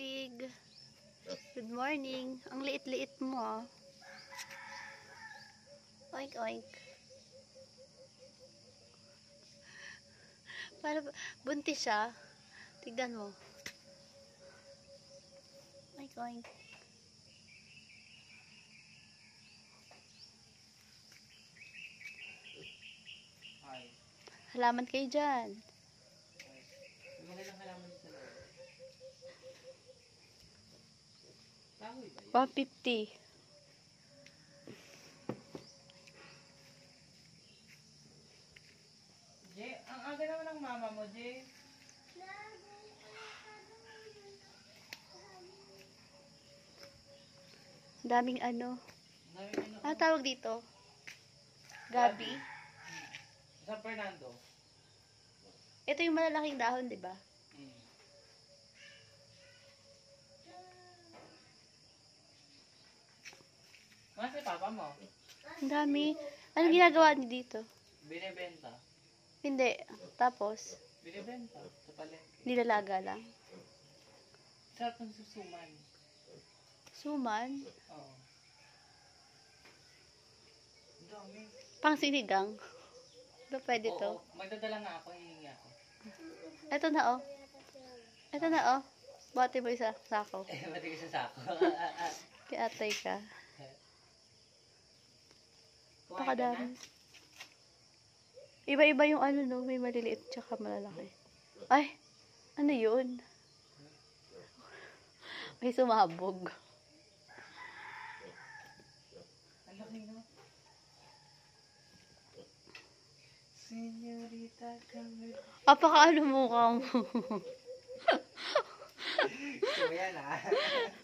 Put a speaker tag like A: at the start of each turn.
A: Pig. Good morning. Ang liit-liit mo ah. Oink oink. Para buntis siya. Tignan mo. Oink oink. Halaman kayo dyan.
B: Magandang halaman sa loob. Kahoy ba yun?
A: 150.
B: Jay, ang aga naman ng mama mo, Jay.
A: Daming ano.
B: Daming ano.
A: Ano tawag dito? Gabi.
B: San Fernando.
A: Ito yung malalaking dahon, di ba?
B: Ano si papa mo?
A: Ang dami. Ano ginagawa niyo dito?
B: Binibenta.
A: Hindi. Tapos,
B: Binibenta. Sa palengke.
A: nilalaga lang.
B: Sarap ng susuman.
A: Suman.
B: Oo. Ang dami.
A: Pang sinigang. Ba pwede to?
B: Oo. Magdadala nga ako. Hihingi ako.
A: Ito na oh. Ito na oh. Bati mo isa sako.
B: Matigil sa sako.
A: Kaya atay ka.
B: Kumain ka na?
A: Pakadami. Iba-iba yung ano no. May maliliit tsaka malalaki. Ay! Ano yun? May sumabog.
B: Ang laki no? Senyorita kami.
A: Apaka ano mukha mo.
B: So yan ah.